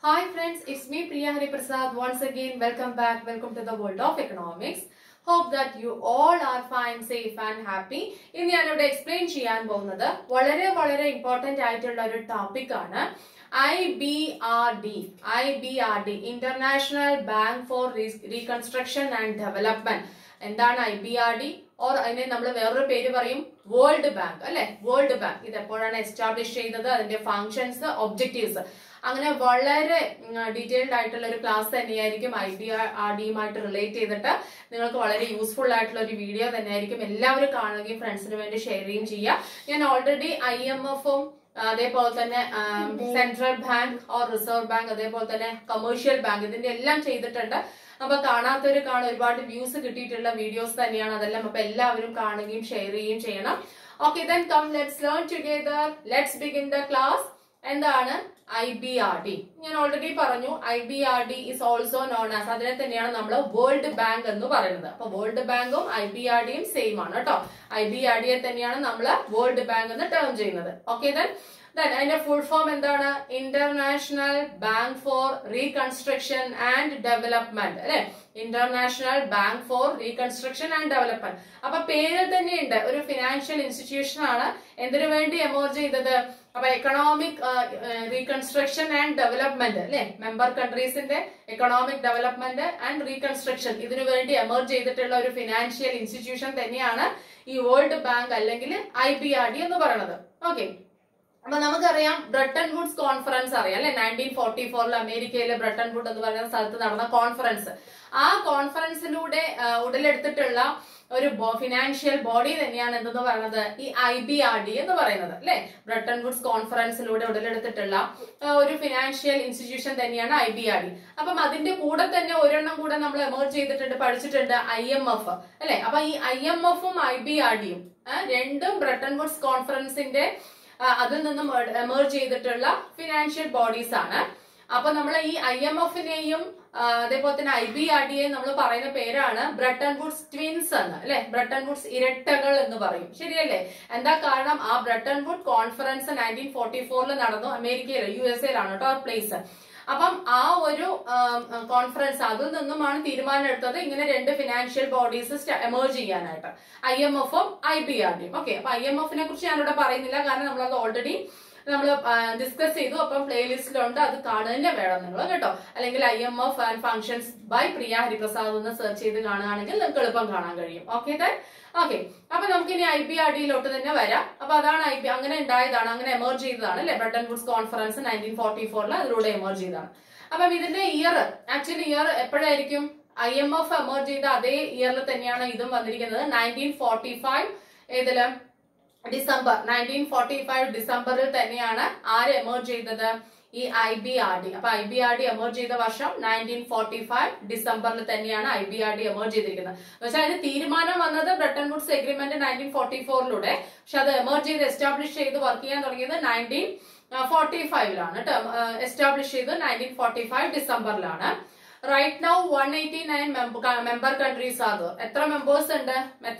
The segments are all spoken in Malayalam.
Hi friends, it's me Priya Hariprasad. Once again, welcome back. Welcome to the world of economics. Hope that you all are fine, safe and happy. ഇന്ന് ഞാനിവിടെ എക്സ്പ്ലെയിൻ ചെയ്യാൻ പോകുന്നത് വളരെ ഇമ്പോർട്ടന്റ് ആയിട്ടുള്ള ഒരു ടോപ്പിക് ആണ് IBRD, International Bank for Reconstruction and Development. എന്താണ് IBRD? ഓർ അതിനെ നമ്മൾ വേറൊരു പേര് പറയും വേൾഡ് ബാങ്ക് അല്ലെ. വേൾഡ് ബാങ്ക് ഇത് എപ്പോഴാണ് എസ്റ്റാബ്ലിഷ് ചെയ്തത്, അതിന്റെ ഫങ്ഷൻസ്, ഒബ്ജക്റ്റീവ്സ്, അങ്ങനെ വളരെ ഡീറ്റെയിൽഡ് ആയിട്ടുള്ള ഒരു ക്ലാസ് തന്നെയായിരിക്കും. IBRDയുമായിട്ട് റിലേറ്റ് ചെയ്തിട്ട് നിങ്ങൾക്ക് വളരെ യൂസ്ഫുൾ ആയിട്ടുള്ള ഒരു വീഡിയോ തന്നെയായിരിക്കും. എല്ലാവരും കാണുകയും ഫ്രണ്ട്സിന് വേണ്ടി ഷെയർ ചെയ്യുകയും ചെയ്യുക. ഞാൻ ഓൾറെഡി IMFഉം അതേപോലെ തന്നെ central bank or reserve bank, അതേപോലെ തന്നെ കമേഴ്ഷ്യൽ ബാങ്ക്, ഇതിന്റെ എല്ലാം ചെയ്തിട്ടുണ്ട്. അപ്പൊ കാണാത്തവര് കാണും, ഒരുപാട് വ്യൂസ് കിട്ടിയിട്ടുള്ള വീഡിയോസ് തന്നെയാണ് അതെല്ലാം. അപ്പൊ എല്ലാവരും കാണുകയും ഷെയർ ചെയ്യുകയും ചെയ്യണം. Okay, then come let's learn together. Let's begin the class. എന്താണ് IBRD? ഞാൻ ഓൾറെഡി പറഞ്ഞു, IBRD is also known as, അതിനെ തന്നെയാണ് നമ്മൾ വേൾഡ് ബാങ്ക് എന്ന് പറയുന്നത്. അപ്പൊ വേൾഡ് ബാങ്കും IBRDയും സെയിം ആണ് കേട്ടോ. IBRDയെ തന്നെയാണ് നമ്മൾ വേൾഡ് ബാങ്ക് എന്ന് ടേം ചെയ്യുന്നത്. ഓക്കെ, then അതിന്റെ ഫുൾ ഫോം എന്താണ്? International bank for reconstruction and development അല്ലെ. International bank for reconstruction and development. അപ്പൊ പേരിൽ തന്നെയുണ്ട്, ഒരു ഫിനാൻഷ്യൽ ഇൻസ്റ്റിറ്റ്യൂഷൻ ആണ്. എന്തിനു വേണ്ടി എമർജ് ചെയ്തത്? അപ്പൊ എക്കണോമിക് റീകൺസ്ട്രക്ഷൻ ആൻഡ് ഡെവലപ്മെന്റ് അല്ലെ, മെമ്പർ കൺട്രീസിന്റെ എക്കണോമിക് ഡെവലപ്മെന്റ് ആൻഡ് റീകൺസ്ട്രക്ഷൻ, ഇതിനു വേണ്ടി എമർജ് ചെയ്തിട്ടുള്ള ഒരു ഫിനാൻഷ്യൽ ഇൻസ്റ്റിറ്റ്യൂഷൻ തന്നെയാണ് ഈ വേൾഡ് ബാങ്ക് അല്ലെങ്കിൽ IBRD എന്ന് പറയുന്നത്. ഓക്കെ, അപ്പൊ നമുക്കറിയാം ബ്രെട്ടൺ വുഡ്സ് കോൺഫറൻസ് അറിയാം അല്ലെ. 1944 അമേരിക്കയിലെ ബ്രെട്ടൺ വുഡ് എന്ന് പറയുന്ന സ്ഥലത്ത് നടന്ന കോൺഫറൻസ്. ആ കോൺഫറൻസിലൂടെ ഉടലെടുത്തിട്ടുള്ള ഒരു ഫിനാൻഷ്യൽ ബോഡി തന്നെയാണ് എന്തെന്ന് പറയുന്നത് ഈ IBRD എന്ന് പറയുന്നത് അല്ലെ. ബ്രെട്ടൺ വുഡ്സ് കോൺഫറൻസിലൂടെ ഉടലെടുത്തിട്ടുള്ള ഒരു ഫിനാൻഷ്യൽ ഇൻസ്റ്റിറ്റ്യൂഷൻ തന്നെയാണ് IBRD. അപ്പം അതിന്റെ കൂടെ തന്നെ ഒരെണ്ണം കൂടെ നമ്മൾ എമർജ് ചെയ്തിട്ടുണ്ട്, പഠിച്ചിട്ടുണ്ട്, IMF അല്ലെ. അപ്പൊ ഈ IMFഉം IBRDയും രണ്ടും ബ്രെട്ടൺ വുഡ്സ് കോൺഫറൻസിന്റെ അതിൽ നിന്നും എമർജ് ചെയ്തിട്ടുള്ള ഫിനാൻഷ്യൽ ബോഡീസ് ആണ്. അപ്പൊ നമ്മൾ ഈ IMFനെയും അതേപോലെ തന്നെ IBRDയെയും നമ്മൾ പറയുന്ന പേരാണ് ബ്രെട്ടൺ വുഡ്സ് ട്വിൻസ് എന്ന് അല്ലെ. ബ്രെട്ടൺ വുഡ്സ് ഇരട്ടകൾ എന്ന് പറയും, ശരിയല്ലേ? എന്താ കാരണം? ആ ബ്രെട്ടൺ വുഡ് കോൺഫറൻസ് 1944 നടന്നു അമേരിക്കയിൽ, USA കേട്ടോ ആ പ്ലേസ്. അപ്പം ആ ഒരു കോൺഫറൻസ്, അതിൽ നിന്നുമാണ് തീരുമാനം എടുത്തത് ഇങ്ങനെ രണ്ട് ഫിനാൻഷ്യൽ ബോഡീസ് എമർജ് ചെയ്യാനായിട്ട്, IMFഉം IBRDയും. ഓക്കെ, അപ്പൊ IMFനെ കുറിച്ച് ഞാനിവിടെ പറയുന്നില്ല, കാരണം നമ്മളത് ഓൾറെഡി നമ്മൾ ഡിസ്കസ് ചെയ്തു. അപ്പം പ്ലേലിസ്റ്റിലുണ്ട്, അത് കാണുക വേണം നിങ്ങൾ കേട്ടോ. അല്ലെങ്കിൽ IMF and functions by Priya Hariprasad എന്ന് സെർച്ച് ചെയ്ത് കാണുകയാണെങ്കിൽ നിങ്ങൾക്ക് എളുപ്പം കാണാൻ കഴിയും. ഓക്കെ, ഓക്കെ, അപ്പൊ നമുക്ക് ഇനി IBRDയിലോട്ട് തന്നെ വരാം. അപ്പൊ അതാണ് അങ്ങനെ ഉണ്ടായതാണ്, അങ്ങനെ എമർജ് ചെയ്തതാണ് അല്ലെ. ബ്രെട്ടൺ വുഡ്സ് കോൺഫറൻസ് 1944 അതിലൂടെ എമർജ് ചെയ്തതാണ്. അപ്പം ഇതിന്റെ ഇയർ, ആക്ച്വലി ഇയർ എപ്പോഴായിരിക്കും? IMF എമർജ് ചെയ്ത അതേ ഇയറിൽ തന്നെയാണ് ഇതും വന്നിരിക്കുന്നത്. 1945 ഏതില്? ഡിസംബർ 1945 ഡിസംബറിൽ തന്നെയാണ് ആര് എമർജ് ചെയ്തത്? ഈ IBRD. അപ്പൊ IBRD എമർജ് ചെയ്ത വർഷം 1945 ഡിസംബറിൽ തന്നെയാണ് IBRD എമർജ് ചെയ്തിരിക്കുന്നത്. പക്ഷെ അതിന് തീരുമാനം വന്നത് ബ്രെട്ടൺ വുഡ്സ് എഗ്രിമെന്റ് 1944 പക്ഷെ അത് എമർജ് ചെയ്ത് എസ്റ്റാബ്ലിഷ് ചെയ്ത് വർക്ക് ചെയ്യാൻ തുടങ്ങിയത് 1945 കേട്ടോ. എസ്റ്റാബ്ലിഷ് ചെയ്ത് 1945 ഡിസംബറിലാണ്. റൈറ്റ് നൗ 189 മെമ്പർ കൺട്രീസ് ആണ്. എത്ര മെമ്പേഴ്സ് ഉണ്ട്?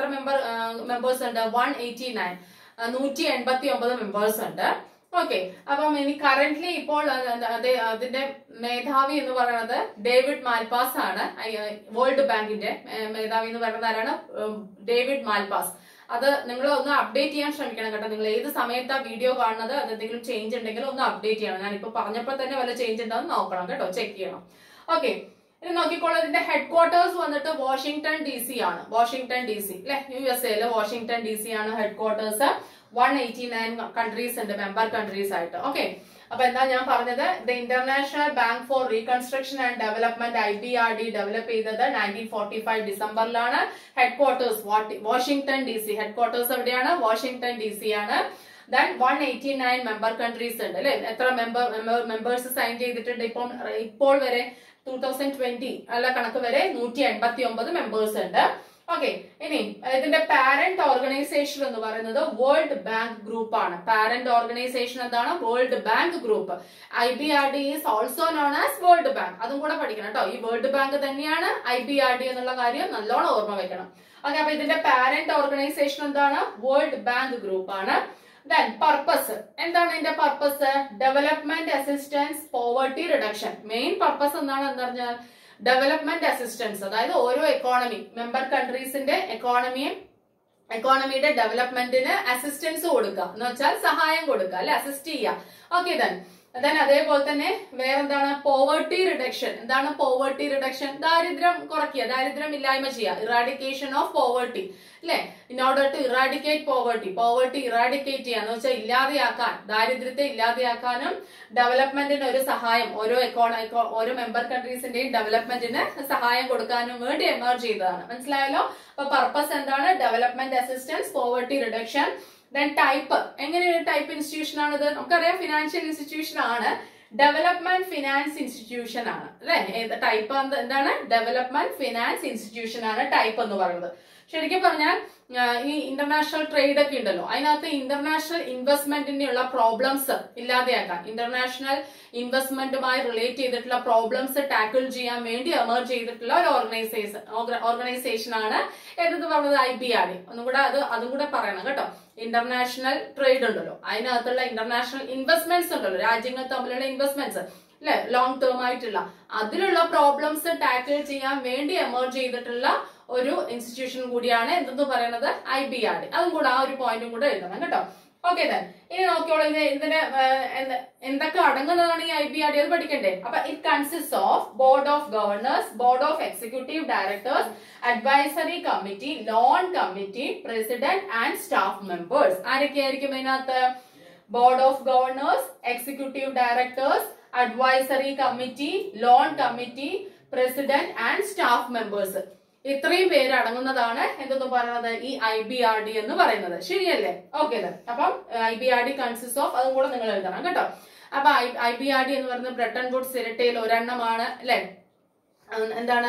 189, 189 മെമ്പേഴ്സ് ഉണ്ട്. ഓക്കെ, അപ്പം ഇനി കറന്റ്ലി ഇപ്പോൾ അതിന്റെ മേധാവി എന്ന് പറയുന്നത് ഡേവിഡ് മാൽപാസ് ആണ്. വേൾഡ് ബാങ്കിന്റെ മേധാവി എന്ന് പറയുന്നത് ആരാണ്? David Malpass. അത് നിങ്ങൾ ഒന്ന് അപ്ഡേറ്റ് ചെയ്യാൻ ശ്രമിക്കണം കേട്ടോ. നിങ്ങൾ ഏത് സമയത്താ വീഡിയോ കാണുന്നത്, അത് എന്തെങ്കിലും ചേഞ്ച് ഉണ്ടെങ്കിൽ ഒന്ന് അപ്ഡേറ്റ് ചെയ്യണം. ഞാനിപ്പോ പറഞ്ഞപ്പോൾ തന്നെ വല്ല ചേഞ്ച് ഉണ്ടോ എന്ന് നോക്കണം കേട്ടോ, ചെക്ക് ചെയ്യണം. ഓക്കെ, ഇനി നോക്കിക്കോളൂ. ഇതിന്റെ ഹെഡ് ക്വാർട്ടേഴ്സ് വന്നിട്ട് വാഷിംഗ്ടൺ DC ആണ്. വാഷിംഗ്ടൺ DC അല്ലെ, USA വാഷിംഗ്ടൺ DC ആണ് ഹെഡ് ക്വാർട്ടേഴ്സ്. 189 കൺട്രീസ് ഉണ്ട് മെമ്പർ കൺട്രീസ് ആയിട്ട്. ഓക്കെ, അപ്പൊ എന്താ ഞാൻ പറഞ്ഞത്? The international bank for reconstruction and development IBRD develop ചെയ്തത് 1945 ഡിസംബറിലാണ്. Headquarters Washington DC. Headquarters എവിടെയാണ്? വാഷിംഗ്ടൺ DC ആണ്. Then 189 മെമ്പർ കൺട്രീസ് ഉണ്ട് അല്ലെ. എത്ര മെമ്പേഴ്സ് സൈൻ ചെയ്തിട്ടുണ്ട് ഇപ്പോൾ വരെ? 2020 അല്ല കണക്ക് വരെ 189 മെമ്പേഴ്സ് ഉണ്ട്. ഓക്കെ, ഇനി ഇതിന്റെ പാരന്റ് ഓർഗനൈസേഷൻ എന്ന് പറയുന്നത് വേൾഡ് ബാങ്ക് ഗ്രൂപ്പ് ആണ്. പാരന്റ് ഓർഗനൈസേഷൻ എന്താണ്? World bank group. IBRD is also known as world bank. അതും കൂടെ പഠിക്കണം കേട്ടോ. ഈ വേൾഡ് ബാങ്ക് തന്നെയാണ് IBRD എന്നുള്ള കാര്യം നല്ലോണം ഓർമ്മ വെക്കണം. ഓക്കെ, അപ്പൊ ഇതിന്റെ പാരന്റ് ഓർഗനൈസേഷൻ എന്താണ്? വേൾഡ് ബാങ്ക് ഗ്രൂപ്പ് ആണ്. Then purpose. എന്താണ് ഇതിന്റെ purpose? Development assistance, poverty reduction. Main purpose എന്താണ് എന്ന് പറഞ്ഞാൽ ഡെവലപ്മെന്റ് അസിസ്റ്റൻസ്, അതായത് ഓരോ എക്കോണമി മെമ്പർ കൺട്രീസിന്റെ എക്കോണമിയുടെ ഡെവലപ്മെന്റിന് അസിസ്റ്റൻസ് കൊടുക്കുക എന്ന് വെച്ചാൽ സഹായം കൊടുക്കുക, അല്ലെ, അസിസ്റ്റ് ചെയ്യുക. ഓക്കെ, then അതേപോലെ തന്നെ വേറെന്താണ് പോവർട്ടി റിഡക്ഷൻ. എന്താണ് പോവർട്ടി റിഡക്ഷൻ? ദാരിദ്ര്യം കുറയ്ക്കുക, ദാരിദ്ര്യം ഇല്ലായ്മ ചെയ്യുക, ഇറാഡിക്കേഷൻ ഓഫ് പോവർട്ടി, അല്ലെ. In order to eradicate poverty eradicate ചെയ്യുക എന്ന് വെച്ചാൽ ഇല്ലാതെയാക്കാൻ, ദാരിദ്ര്യത്തെ ഇല്ലാതെയാക്കാനും ഡെവലപ്മെന്റിന് ഒരു സഹായം, ഓരോ മെമ്പർ കൺട്രീസിന്റെയും ഡെവലപ്മെന്റിന് സഹായം കൊടുക്കാനും വേണ്ടി എമർജ് ചെയ്തതാണ്. മനസ്സിലായല്ലോ? അപ്പൊ പർപ്പസ് എന്താണ്? Development assistance, poverty reduction. Then type. എങ്ങനെയൊരു ടൈപ്പ് ഇൻസ്റ്റിറ്റ്യൂഷൻ ആണിത്? നമുക്കറിയാം ഫിനാൻഷ്യൽ ഇൻസ്റ്റിറ്റ്യൂഷൻ ആണ്, ഡെവലപ്മെന്റ് ഫിനാൻസ് ഇൻസ്റ്റിറ്റ്യൂഷൻ ആണ്, അല്ലെ. ടൈപ്പ് എന്താണ്? ഡെവലപ്മെന്റ് ഫിനാൻസ് ഇൻസ്റ്റിറ്റ്യൂഷൻ ആണ് ടൈപ്പ് എന്ന് പറയുന്നത്. ശരിക്കും പറഞ്ഞാൽ ഈ ഇന്റർനാഷണൽ ട്രേഡ് ഒക്കെ ഉണ്ടല്ലോ, അതിനകത്ത് ഇന്റർനാഷണൽ ഇൻവെസ്റ്റ്മെന്റിനുള്ള പ്രോബ്ലംസ് ഇല്ലാതെയാക്കാൻ, ഇന്റർനാഷണൽ ഇൻവെസ്റ്റ്മെന്റുമായി റിലേറ്റ് ചെയ്തിട്ടുള്ള പ്രോബ്ലംസ് ടാക്കിൾ ചെയ്യാൻ വേണ്ടി എമർജ് ചെയ്തിട്ടുള്ള ഒരു ഓർഗനൈസേഷൻ ആണ് എന്ന് പറയുന്നത് IBRD. അതും കൂടെ പറയണം കേട്ടോ. ഇന്റർനാഷണൽ ട്രേഡ് ഉണ്ടല്ലോ, അതിനകത്തുള്ള ഇന്റർനാഷണൽ ഇൻവെസ്റ്റ്മെന്റ്സ് ഉണ്ടല്ലോ, രാജ്യങ്ങൾ തമ്മിലുള്ള ഇൻവെസ്റ്റ്മെന്റ്സ്, അല്ലെ, ലോങ് ടേം ആയിട്ടുള്ള അതിലുള്ള പ്രോബ്ലംസ് ടാക്കിൾ ചെയ്യാൻ വേണ്ടി എമർജ് ചെയ്തിട്ടുള്ള ഒരു ഇൻസ്റ്റിറ്റ്യൂഷൻ കൂടിയാണ് എന്തെന്ന് പറയുന്നത് IBRD. അതും കൂടെ ആ ഒരു പോയിന്റും കൂടെ എഴുതണം കേട്ടോ. ഓക്കെ, ഇനി നോക്കിയോളൂ ഇതിന്റെ എന്തൊക്കെ അടങ്ങുന്നതാണ് ഈ IBRD, അത് പഠിക്കണ്ടേ? അപ്പൊ it consist of board of governors, board of executive directors, advisory committee, loan committee, president and staff members. ആരൊക്കെയായിരിക്കും ഇതിനകത്ത്? Board of governors, executive directors, advisory committee, loan committee, president and staff members. ഇത്രയും പേര് അടങ്ങുന്നതാണ് എന്തെന്ന് പറയുന്നത് ഈ IBRD എന്ന് പറയുന്നത്. ശരിയല്ലേ? ഓക്കെ, അപ്പം IBRD കൺസിസ്റ്റ് ഓഫ്, അതും കൂടെ നിങ്ങൾ എഴുതണം കേട്ടോ. അപ്പൊ IBRD എന്ന് പറയുന്നത് ബ്രെട്ടൺ വുഡ്സ് ഇരട്ടയിൽ ഒരെണ്ണമാണ്, അല്ലെ. എന്താണ്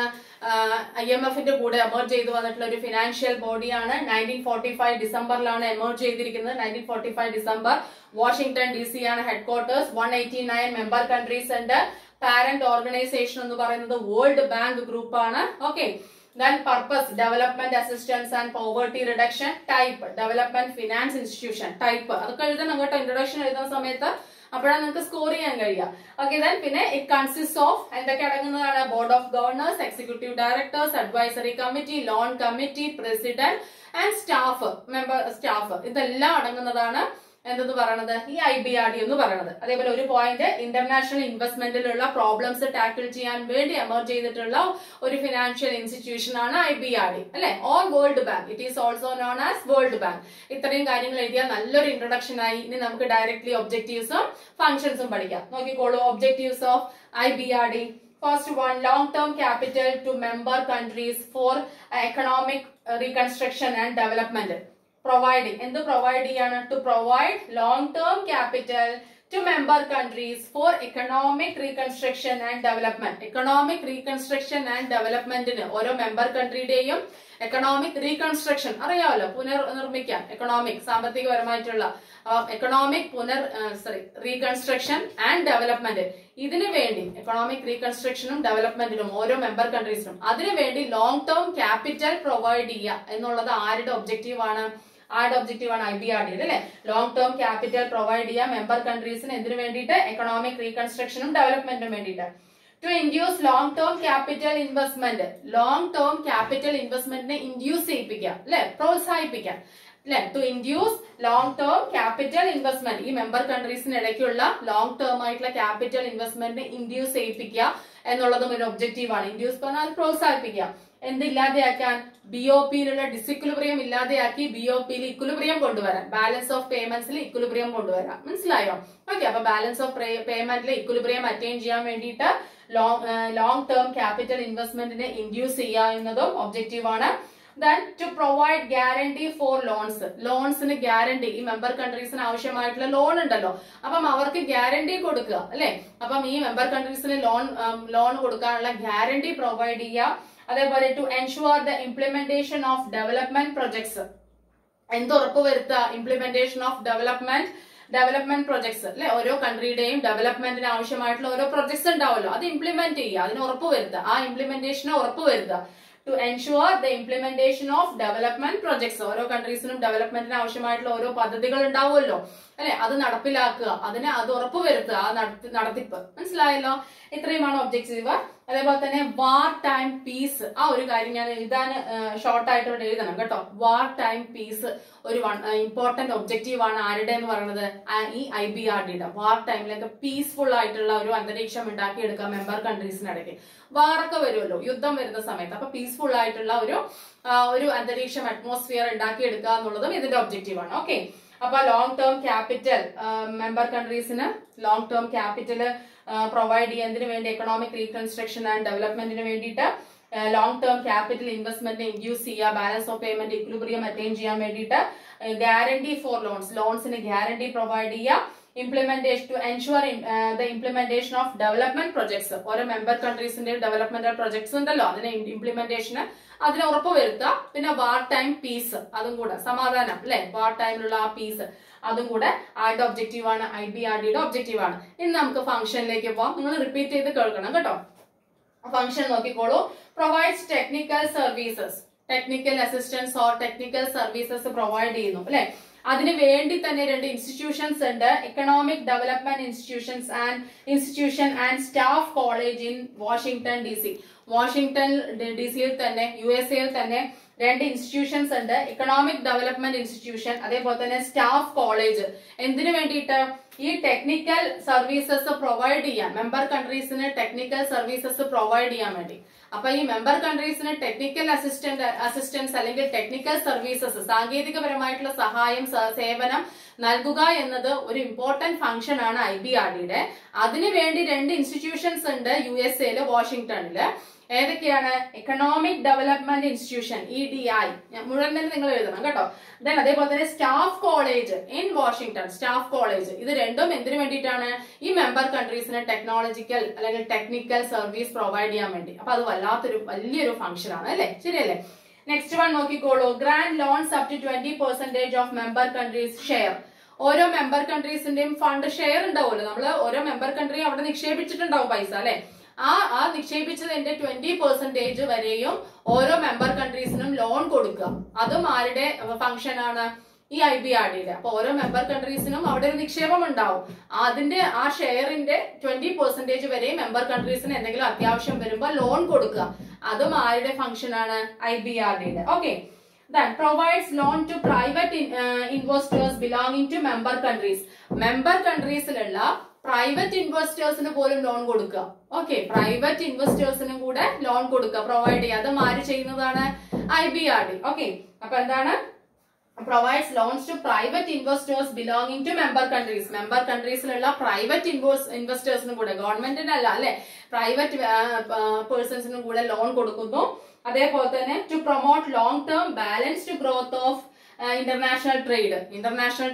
IMFന്റെ കൂടെ എമർജ് ചെയ്ത് വന്നിട്ടുള്ള ഒരു ഫിനാൻഷ്യൽ ബോഡിയാണ്. 1945 ഡിസംബറിലാണ് എമർജ് ചെയ്തിരിക്കുന്നത്. 1945 ഡിസംബർ. വാഷിംഗ്ടൺ DC ആണ് ഹെഡ് ക്വാർട്ടേഴ്സ്. 189 മെമ്പർ കൺട്രീസ് ഉണ്ട്. പാരന്റ് ഓർഗനൈസേഷൻ എന്ന് പറയുന്നത് വേൾഡ് ബാങ്ക് ഗ്രൂപ്പ് ആണ്. Okay, then purpose development assistance and poverty reduction. Type development finance institution. Type അതൊക്കെ എഴുതണം കേട്ടോ, ഇൻട്രൊഡക്ഷൻ എഴുതുന്ന സമയത്ത്, അപ്പോഴാണ് നിങ്ങൾക്ക് സ്കോർ ചെയ്യാൻ കഴിയുക. ഓക്കെ, പിന്നെ ഇറ്റ് കൺസിസ്റ്റ് ഓഫ് എന്തൊക്കെ അടങ്ങുന്നതാണ്? Board of governors, executive directors, advisory committee, loan committee, president and staff. ഇതെല്ലാം അടങ്ങുന്നതാണ് എന്തെന്ന് പറയുന്നത് ഈ IBRD എന്ന് പറയുന്നത്. അതേപോലെ ഒരു പോയിന്റ്, ഇന്റർനാഷണൽ ഇൻവെസ്റ്റ്മെന്റിലുള്ള പ്രോബ്ലംസ് ടാക്കിൾ ചെയ്യാൻ വേണ്ടി എമർജ് ചെയ്തിട്ടുള്ള ഒരു ഫിനാൻഷ്യൽ ഇൻസ്റ്റിറ്റ്യൂഷൻ ആണ് IBRD, അല്ലെ. Or world bank, it is also known as world bank. ഇത്രയും കാര്യങ്ങൾ എഴുതിയാൽ നല്ലൊരു ഇൻട്രൊഡക്ഷൻ ആയി. ഇനി നമുക്ക് ഡയറക്ട്ലി ഒബ്ജക്റ്റീവ്സും ഫംഗ്ഷൻസും പഠിക്കാം. നോക്കിക്കോളൂ, objectives of IBRD. First one, long-term capital to member countries for economic reconstruction and development. Providing, എന്ത് പ്രൊവൈഡ് ചെയ്യാണ്? To provide long term capital to member countries for economic reconstruction and development. Economic reconstruction and ഡെവലപ്മെന്റിന് ഓരോ മെമ്പർ കൺട്രിയുടെയും എക്കണോമിക് റീകൺസ്ട്രക്ഷൻ അറിയാമല്ലോ, പുനർനിർമ്മിക്കാൻ, എക്കണോമിക് സാമ്പത്തികപരമായിട്ടുള്ള എക്കണോമിക് റീകൺസ്ട്രക്ഷൻ ആൻഡ് ഡെവലപ്മെന്റ്. ഇതിനു വേണ്ടി എക്കണോമിക് റീകൺസ്ട്രക്ഷനും ഡെവലപ്മെന്റിനും ഓരോ മെമ്പർ കൺട്രീസിനും അതിനുവേണ്ടി ലോങ് ടേം ക്യാപിറ്റൽ പ്രൊവൈഡ് ചെയ്യുക എന്നുള്ളത് ആരുടെ ഒബ്ജക്റ്റീവ് ആണ്? IBRD, അല്ലെ. ലോങ് ടേം ക്യാപിറ്റൽ പ്രൊവൈഡ് ചെയ്യുക മെമ്പർ കൺട്രീസിന് എന്തിനു വേണ്ടിയിട്ട്? എക്കണോമിക് റീകൺസ്ട്രക്ഷനും ഡെവലപ്മെന്റിനും വേണ്ടിയിട്ട്. To induce long term capital investment. Long term capital ഇൻവെസ്റ്റ്മെന്റിനെ ഇൻഡ്യൂസ് ചെയ്യിപ്പിക്കാം, അല്ലെ, പ്രോത്സാഹിപ്പിക്കാം, അല്ലെ. To induce long term capital investment, ഈ മെമ്പർ കൺട്രീസിന് ഇടയ്ക്കുള്ള ലോങ് ടേം ആയിട്ടുള്ള ക്യാപിറ്റൽ ഇൻവെസ്റ്റ്മെന്റിനെ ഇൻഡ്യൂസ് ചെയ്യിപ്പിക്കുക എന്നുള്ളതും ഒരു ഒബ്ജക്റ്റീവ് ആണ്. ഇൻഡ്യൂസ് പറഞ്ഞാൽ പ്രോത്സാഹിപ്പിക്കുക. എന്തില്ലാതെയാക്കാൻ? BOPയിലുള്ള ഡിസിക്വിലിബ്രിയം ഇല്ലാതെയാക്കി BOPയിൽ ഇക്വിലിബ്രിയം കൊണ്ടുവരാൻ, ബാലൻസ് ഓഫ് പേയ്മെന്റ്സിൽ ഇക്വിലിബ്രിയം കൊണ്ടുവരാം. മനസ്സിലായോ? ഓക്കെ, അപ്പൊ ബാലൻസ് ഓഫ് പേയ്മെന്റിൽ ഇക്വിലിബ്രിയം അറ്റൈൻ ചെയ്യാൻ വേണ്ടിയിട്ട് ലോങ് ടേം ക്യാപിറ്റൽ ഇൻവെസ്റ്റ്മെന്റിനെ ഇൻഡ്യൂസ് ചെയ്യുക എന്നതും ഒബ്ജക്റ്റീവ് ആണ്. Then to provide guarantee for loans. ലോൺസിന് ഗ്യാരണ്ടി, ഈ മെമ്പർ കൺട്രീസിന് ആവശ്യമായിട്ടുള്ള ലോൺ ഉണ്ടല്ലോ, അപ്പം അവർക്ക് ഗ്യാരണ്ടി കൊടുക്കുക, അല്ലെ. അപ്പം ഈ മെമ്പർ കൺട്രീസിന് ലോൺ കൊടുക്കാനുള്ള ഗ്യാരണ്ടി പ്രൊവൈഡ് ചെയ്യുക. അതേപോലെ to ensure the implementation of development projects. എന്തുറപ്പ് വരുത്തുക? ഇംപ്ലിമെന്റേഷൻ ഓഫ് ഡെവലപ്മെന്റ് പ്രൊജക്ട്സ്, അല്ലെ. ഓരോ കൺട്രിയുടെയും ഡെവലപ്മെന്റിന് ആവശ്യമായിട്ടുള്ള ഓരോ പ്രൊജക്ട്സ് ഉണ്ടാവുമല്ലോ, അത് ഇംപ്ലിമെന്റ് ചെയ്യുക, അതിന് ഉറപ്പ് വരുത്തുക, ആ ഇംപ്ലിമെന്റേഷന് ഉറപ്പ് വരുത്തുക. To ensure the implementation of development projects. ഓരോ കൺട്രീസിനും ഡെവലപ്മെന്റിന് ആവശ്യമായിട്ടുള്ള ഓരോ പദ്ധതികൾ ഉണ്ടാവുമല്ലോ അല്ലെ, അത് നടപ്പിലാക്കുക, അത് ഉറപ്പുവരുത്തുക, ആ നടത്തിപ്പ്. മനസ്സിലായല്ലോ? ഇത്രയുമാണ് ഒബ്ജക്റ്റീവ്. അതേപോലെ തന്നെ വാർ ടൈം പീസ്, ആ ഒരു കാര്യം ഞാൻ എഴുതാൻ ഷോർട്ട് ആയിട്ട് ഇവിടെ എഴുതണം കേട്ടോ. വാർ ടൈം പീസ് ഒരു ഇമ്പോർട്ടന്റ് ഒബ്ജക്റ്റീവ് ആണ്. ആരുടെ എന്ന് പറയുന്നത്? ഈ IBRDയുടെ. വാർ ടൈമിലൊക്കെ പീസ്ഫുൾ ആയിട്ടുള്ള ഒരു അന്തരീക്ഷം ഉണ്ടാക്കിയെടുക്കുക മെമ്പർ കൺട്രീസിനിടയ്ക്ക്. വാറൊക്കെ വരുമല്ലോ, യുദ്ധം വരുന്ന സമയത്ത്. അപ്പൊ പീസ്ഫുൾ ആയിട്ടുള്ള ഒരു അന്തരീക്ഷം, അറ്റ്മോസ്ഫിയർ ഉണ്ടാക്കിയെടുക്കുക എന്നുള്ളതും ഇതിന്റെ ഒബ്ജക്റ്റീവ് ആണ്. ഓക്കെ, അപ്പൊ ലോങ് ടേം ക്യാപിറ്റൽ മെമ്പർ കൺട്രീസിന് ലോങ് ടേം ക്യാപിറ്റൽ പ്രൊവൈഡ് ചെയ്യുന്നതിന് വേണ്ടി, എക്കണോമിക് റീകൺസ്ട്രക്ഷൻ ആൻഡ് ഡെവലപ്മെന്റിന് വേണ്ടിയിട്ട് long term capital investment induce ചെയ്യുക, balance of payment equilibrium attain ചെയ്യാൻ വേണ്ടിയിട്ട് ഗ്യാരണ്ടി ഫോർ ലോൺസിന് ഗ്യാരണ്ടി പ്രൊവൈഡ് ചെയ്യുക, implementation to ensure the implementation of development projects. ഓരോ മെമ്പർ കൺട്രീസിന്റെ ഡെവലപ്മെന്റൽ പ്രൊജക്ട്സ് ഉണ്ടല്ലോ, അതിനെ ഇംപ്ലിമെന്റേഷന് അതിനെ ഉറപ്പുവരുത്തുക. പിന്നെ വാർ ടൈം പീസ്, അതും കൂടെ സമാധാനം അല്ലെ, വാർ ടൈമിലുള്ള ആ പീസ് അതും കൂടെ ആരുടെ ഒബ്ജക്റ്റീവ് ആണ്? IBRDയുടെ ഒബ്ജക്റ്റീവ് ആണ്. ഇനി നമുക്ക് ഫംഗ്ഷനിലേക്ക് പോവാം. നിങ്ങൾ റിപ്പീറ്റ് ചെയ്ത് കേൾക്കണം കേട്ടോ. ഫംഗ്ഷൻ നോക്കിക്കോളൂ. Provides technical services, technical assistance or technical services provide ചെയ്യുന്നു അല്ലെ. അതിന് വേണ്ടി തന്നെ രണ്ട് ഇൻസ്റ്റിറ്റ്യൂഷൻസ് ഉണ്ട്, economic development institution and staff college in Washington DC. Washington DC-യിൽ തന്നെ, USA-യിൽ തന്നെ രണ്ട് ഇൻസ്റ്റിറ്റ്യൂഷൻസ് ഉണ്ട്, എക്കണോമിക് ഡെവലപ്മെന്റ് ഇൻസ്റ്റിറ്റ്യൂഷൻ, അതേപോലെ തന്നെ സ്റ്റാഫ് കോളേജ്. എന്തിനു വേണ്ടിയിട്ട്? ഈ ടെക്നിക്കൽ സർവീസസ് പ്രൊവൈഡ് ചെയ്യാൻ, മെമ്പർ കൺട്രീസിന് ടെക്നിക്കൽ സർവീസസ് പ്രൊവൈഡ് ചെയ്യാൻ വേണ്ടി. അപ്പൊ ഈ മെമ്പർ കൺട്രീസിന് ടെക്നിക്കൽ അസിസ്റ്റൻസ് അല്ലെങ്കിൽ ടെക്നിക്കൽ സർവീസസ്, സാങ്കേതികപരമായിട്ടുള്ള സഹായം, സേവനം നൽകുക എന്നത് ഒരു ഇമ്പോർട്ടന്റ് ഫംഗ്ഷൻ ആണ് IBRDയുടെ. അതിനുവേണ്ടി രണ്ട് ഇൻസ്റ്റിറ്റ്യൂഷൻസ് ഉണ്ട് USA-ല്, വാഷിംഗ്ടണില്. ഏതൊക്കെയാണ്? എക്കണോമിക് ഡെവലപ്മെന്റ് ഇൻസ്റ്റിറ്റ്യൂഷൻ EDI, മുഴുവൻ തന്നെ നിങ്ങൾ എഴുതണം കേട്ടോ. ദെൻ അതേപോലെ തന്നെ staff college in Washington, staff college. ഇത് രണ്ടും എന്തിനു വേണ്ടിയിട്ടാണ്? ഈ മെമ്പർ കൺട്രീസിന് ടെക്നോളജിക്കൽ അല്ലെങ്കിൽ ടെക്നിക്കൽ സർവീസ് പ്രൊവൈഡ് ചെയ്യാൻ വേണ്ടി. അപ്പൊ അത് വലിയൊരു ഫംഗ്ഷൻ ആണ് അല്ലെ, ശരിയല്ലേ? നെക്സ്റ്റ് വൺ നോക്കിക്കോളൂ. Grant loans up to 20% of member countries share. ഓരോ മെമ്പർ കൺട്രീസിന്റെയും ഫണ്ട് ഷെയർ ഉണ്ടാവുമല്ലോ, നമ്മള് ഓരോ മെമ്പർ കൺട്രി അവിടെ നിക്ഷേപിച്ചിട്ടുണ്ടാവും പൈസ അല്ലെ. ആ നിക്ഷേപിച്ചതിന്റെ 20% വരെയും ഓരോ മെമ്പർ കൺട്രീസിനും ലോൺ കൊടുക്കുക. അതും ആരുടെ ഫംഗ്ഷൻ ആണ്? ഈ IBRDയുടെ. അപ്പൊ ഓരോ മെമ്പർ കൺട്രീസിനും അവിടെ ഒരു നിക്ഷേപം ഉണ്ടാവും. അതിന്റെ ആ ഷെയറിന്റെ 20% വരെ മെമ്പർ കൺട്രീസിന് എന്തെങ്കിലും അത്യാവശ്യം വരുമ്പോൾ ലോൺ കൊടുക്കുക. അതും ആരുടെ ഫംഗ്ഷൻ ആണ്? IBRDയുടെ. Okay, then provides loan to private investors belonging to member countries. Member കൺട്രീസിലുള്ള പ്രൈവറ്റ് ഇൻവെസ്റ്റേഴ്സിന് പോലും ലോൺ കൊടുക്കുക. ഓക്കെ, പ്രൈവറ്റ് ഇൻവെസ്റ്റേഴ്സിനും കൂടെ ലോൺ കൊടുക്കുക, പ്രൊവൈഡ് ചെയ്യുക. അതും ആര് ചെയ്യുന്നതാണ്? IBRD. ഓക്കെ, അപ്പൊ എന്താണ്? provides loans to private investors belonging to member countries. Member കൺട്രീസിലുള്ള പ്രൈവറ്റ് ഇൻവെസ്റ്റേഴ്സിനും കൂടെ, ഗവൺമെന്റിനല്ല അല്ലെ, പ്രൈവറ്റ് പേഴ്സൺസിനും കൂടെ ലോൺ കൊടുക്കുന്നു. അതേപോലെ തന്നെ to promote long term balanced growth of international trade. International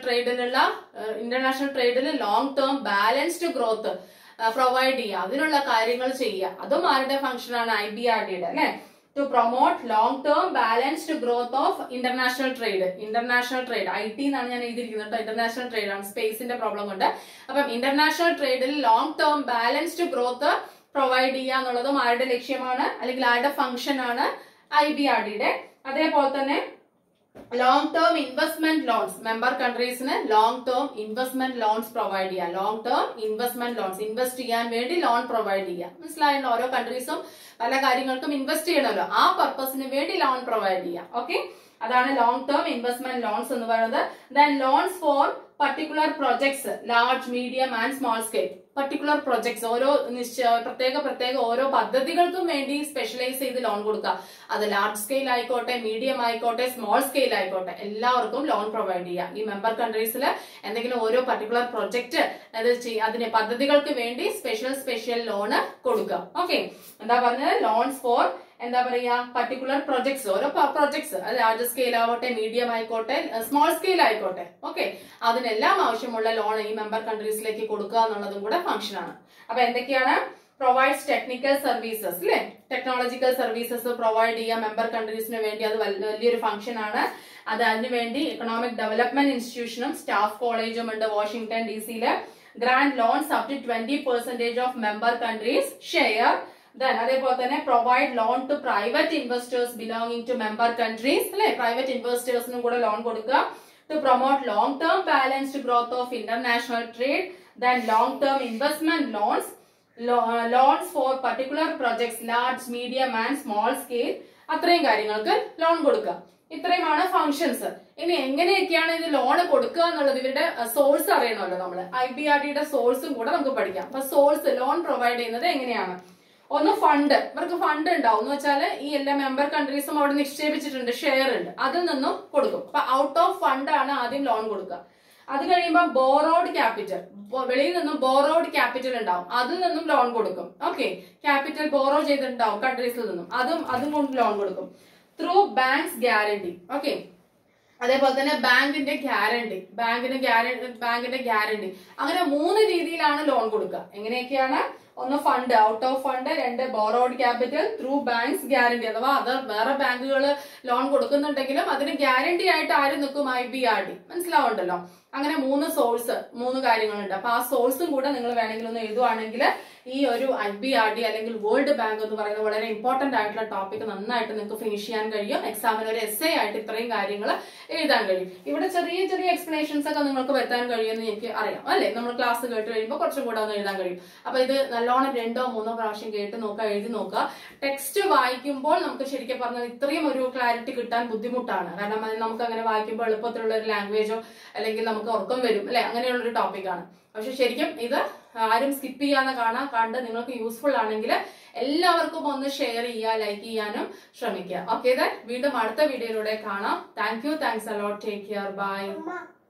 ട്രേഡിൽ long term balanced growth provide ചെയ്യുക, അതിനുള്ള കാര്യങ്ങൾ ചെയ്യുക. അതും ആരുടെ ഫംഗ്ഷൻ ആണ്? IBRDയുടെ അല്ലെ. To promote long term balanced growth of international trade. IT എന്നാണ് ഞാൻ എഴുതിയിരിക്കുന്നത്, ഇന്റർനാഷണൽ ട്രേഡ് ആണ്, സ്പേസിന്റെ പ്രോബ്ലം കൊണ്ട്. അപ്പം ഇന്റർനാഷണൽ ട്രേഡിൽ long term balanced growth provide ചെയ്യുക എന്നുള്ളതും ആരുടെ ലക്ഷ്യമാണ് അല്ലെങ്കിൽ ആരുടെ ഫംഗ്ഷൻ ആണ്? IBRDയുടെ. അതേപോലെ തന്നെ long term investment loans, member കൺട്രീസിന് long term investment loans provide ചെയ്യാം. Long term investment loans, invest ചെയ്യാൻ വേണ്ടി ലോൺ പ്രൊവൈഡ് ചെയ്യാം. മനസ്സിലായല്ലോ? ഓരോ കൺട്രീസും പല കാര്യങ്ങൾക്കും ഇൻവെസ്റ്റ് ചെയ്യണമല്ലോ, ആ പർപ്പസിന് വേണ്ടി ലോൺ പ്രൊവൈഡ് ചെയ്യാം. ഓക്കെ, അതാണ് ലോങ് ടേം ഇൻവെസ്റ്റ്മെന്റ് ലോൺസ് എന്ന് പറയുന്നത്. Then loans for particular projects, large, medium and small scale. Particular projects, ഓരോ പ്രത്യേക ഓരോ പദ്ധതികൾക്കും വേണ്ടി സ്പെഷ്യലൈസ് ചെയ്ത് ലോൺ കൊടുക്കുക. അത് ലാർജ് സ്കെയിൽ ആയിക്കോട്ടെ, മീഡിയം ആയിക്കോട്ടെ, സ്മോൾ സ്കെയിൽ ആയിക്കോട്ടെ, എല്ലാവർക്കും ലോൺ പ്രൊവൈഡ് ചെയ്യുക. ഈ മെമ്പർ കൺട്രീസിൽ എന്തെങ്കിലും ഓരോ പർട്ടിക്കുലർ പ്രൊജക്ട് അതിന് പദ്ധതികൾക്ക് വേണ്ടി സ്പെഷ്യൽ ലോണ് കൊടുക്കുക. ഓക്കെ, എന്താ പറഞ്ഞത്? ലോൺസ് ഫോർ എന്താ പറയാ, പർട്ടിക്കുലർ പ്രൊജക്ട്സ്, ഓരോ പ്രൊജക്ട്സ്, അത് ലാർജ് സ്കെയിൽ ആവട്ടെ, മീഡിയം ആയിക്കോട്ടെ, സ്മോൾ സ്കെയിൽ ആയിക്കോട്ടെ. ഓക്കെ, അതിനെല്ലാം ആവശ്യമുള്ള ലോൺ ഈ മെമ്പർ കൺട്രീസിലേക്ക് കൊടുക്കുക എന്നുള്ളതും കൂടെ ഫംഗ്ഷൻ ആണ്. അപ്പൊ എന്തൊക്കെയാണ്? പ്രൊവൈഡ്സ് ടെക്നിക്കൽ സർവീസസ് അല്ലെ, ടെക്നോളജിക്കൽ സർവീസസ് പ്രൊവൈഡ് ചെയ്യാം മെമ്പർ കൺട്രീസിന് വേണ്ടി. അത് വലിയൊരു ഫംഗ്ഷൻ ആണ്. അതിനുവേണ്ടി എക്കണോമിക് ഡെവലപ്മെന്റ് ഇൻസ്റ്റിറ്റ്യൂഷനും സ്റ്റാഫ് കോളേജും ഉണ്ട് വാഷിംഗ്ടൺ DC-യില്. Grant loans up to 20% of member countries share Then അതേപോലെ തന്നെ provide loan to private investors belonging to member countries അല്ലെ, പ്രൈവറ്റ് ഇൻവെസ്റ്റേഴ്സിനും കൂടെ ലോൺ കൊടുക്കുക. To promote long term balanced growth of international trade. Then long term investment loans, loans for particular projects large medium and small scale, അത്രയും കാര്യങ്ങൾക്ക് ലോൺ കൊടുക്കുക. ഇത്രയുമാണ് ഫങ്ഷൻസ്. ഇനി എങ്ങനെയൊക്കെയാണ് ഇത് ലോൺ കൊടുക്കുക എന്നുള്ളത് ഇവരുടെ സോഴ്സ് അറിയണമല്ലോ. നമ്മള് IBRDയുടെ സോഴ്സും കൂടെ നമുക്ക് പഠിക്കാം. അപ്പൊ സോഴ്സ് ലോൺ പ്രൊവൈഡ് ചെയ്യുന്നത് എങ്ങനെയാണ്? ഒന്ന് ഫണ്ട്, ഇവർക്ക് ഫണ്ട് ഉണ്ടാവും എന്ന് വെച്ചാൽ ഈ എല്ലാ മെമ്പർ കൺട്രീസും അവിടെ നിക്ഷേപിച്ചിട്ടുണ്ട്, ഷെയർ ഉണ്ട്, അതിൽ നിന്നും കൊടുക്കും. അപ്പൊ ഔട്ട് ഓഫ് ഫണ്ട് ആണ് ആദ്യം ലോൺ കൊടുക്കുക. അത് കഴിയുമ്പോൾ ബോറോഡ് ക്യാപിറ്റൽ, വെളിയിൽ നിന്നും ബോറോഡ് ക്യാപിറ്റൽ ഉണ്ടാവും, അതിൽ നിന്നും ലോൺ കൊടുക്കും. ഓക്കെ, ക്യാപിറ്റൽ ബോറോ ചെയ്തിട്ടുണ്ടാവും കൺട്രീസിൽ നിന്നും, അതും കൊണ്ട് ലോൺ കൊടുക്കും. Through banks guarantee. ഓക്കെ, അതേപോലെ തന്നെ ബാങ്കിന്റെ ഗ്യാരണ്ടി, അങ്ങനെ 3 രീതിയിലാണ് ലോൺ കൊടുക്കുക. എങ്ങനെയൊക്കെയാണ്? ഒന്ന് fund, out of fund, 2 borrowed capital, through banks guarantee, അഥവാ അത് വേറെ ബാങ്കുകൾ ലോൺ കൊടുക്കുന്നുണ്ടെങ്കിലും അതിന് ഗ്യാരണ്ടി ആയിട്ട് ആര് നിൽക്കും? IBRD. മനസ്സിലാവുണ്ടല്ലോ. അങ്ങനെ 3 സോഴ്സ്, 3 കാര്യങ്ങളുണ്ട്. അപ്പൊ ആ സോഴ്സും കൂടെ നിങ്ങൾ വേണമെങ്കിൽ ഒന്ന് എഴുതുവാണെങ്കിൽ ഈ ഒരു IBRD അല്ലെങ്കിൽ വേൾഡ് ബാങ്ക് എന്ന് പറയുന്നത് വളരെ ഇമ്പോർട്ടന്റ് ആയിട്ടുള്ള ടോപ്പിക് നന്നായിട്ട് നിങ്ങൾക്ക് ഫിനിഷ് ചെയ്യാൻ കഴിയും. എക്സാമിന് ഒരു essay ആയിട്ട് ഇത്രയും കാര്യങ്ങൾ എഴുതാൻ കഴിയും. ഇവിടെ ചെറിയ ചെറിയ എക്സ്പ്ലനേഷൻസ് ഒക്കെ നിങ്ങൾക്ക് വരുത്താൻ കഴിയുമെന്ന് എനിക്ക് അറിയാം അല്ലെ. നമ്മൾ ക്ലാസ് കേട്ട് കഴിയുമ്പോൾ കുറച്ചും കൂടെ ഒന്ന് എഴുതാൻ കഴിയും. അപ്പൊ ഇത് നല്ലോണം 2 or 3 പ്രാവശ്യം കേട്ട് നോക്കുക, എഴുതി നോക്കുക. ടെക്സ്റ്റ് വായിക്കുമ്പോൾ നമുക്ക് ശരിക്കും പറഞ്ഞാൽ ഇത്രയും ഒരു ക്ലാരിറ്റി കിട്ടാൻ ബുദ്ധിമുട്ടാണ്. കാരണം നമുക്ക് അങ്ങനെ വായിക്കുമ്പോൾ എളുപ്പത്തിലുള്ള ഒരു ലാംഗ്വേജോ അല്ലെങ്കിൽ നമുക്ക് ഉറക്കം വരും അല്ലെ, അങ്ങനെയുള്ള ഒരു ടോപ്പിക്കാണ്. പക്ഷെ ശരിക്കും ഇത് ആരും സ്കിപ്പ് ചെയ്യാതെ കണ്ട് നിങ്ങൾക്ക് യൂസ്ഫുൾ ആണെങ്കിൽ എല്ലാവർക്കും ഒന്ന് ഷെയർ ചെയ്യുക, ലൈക്ക് ചെയ്യാനും ശ്രമിക്കുക. ഓക്കെ, വീണ്ടും അടുത്ത വീഡിയോയിലൂടെ കാണാം. Thank you, thanks a lot, take care, by.